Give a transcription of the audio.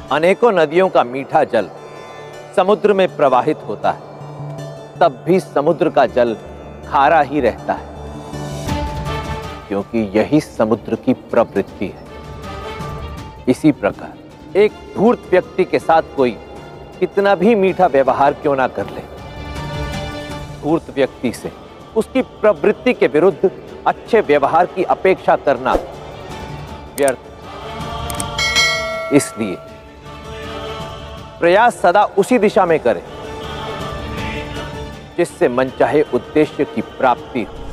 अनेकों नदियों का मीठा जल समुद्र में प्रवाहित होता है, तब भी समुद्र का जल खारा ही रहता है, क्योंकि यही समुद्र की प्रवृत्ति है। इसी प्रकार एक धूर्त व्यक्ति के साथ कोई कितना भी मीठा व्यवहार क्यों ना कर ले, धूर्त व्यक्ति से उसकी प्रवृत्ति के विरुद्ध अच्छे व्यवहार की अपेक्षा करना व्यर्थ। इसलिए प्रयास सदा उसी दिशा में करें जिससे मनचाहे उद्देश्य की प्राप्ति हो।